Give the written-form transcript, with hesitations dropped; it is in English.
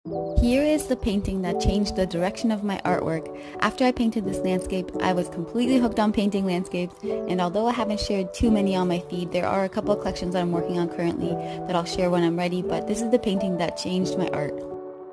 Here is the painting that changed the direction of my artwork. After I painted this landscape, I was completely hooked on painting landscapes, and although I haven't shared too many on my feed, there are a couple of collections that I'm working on currently that I'll share when I'm ready, but this is the painting that changed my art.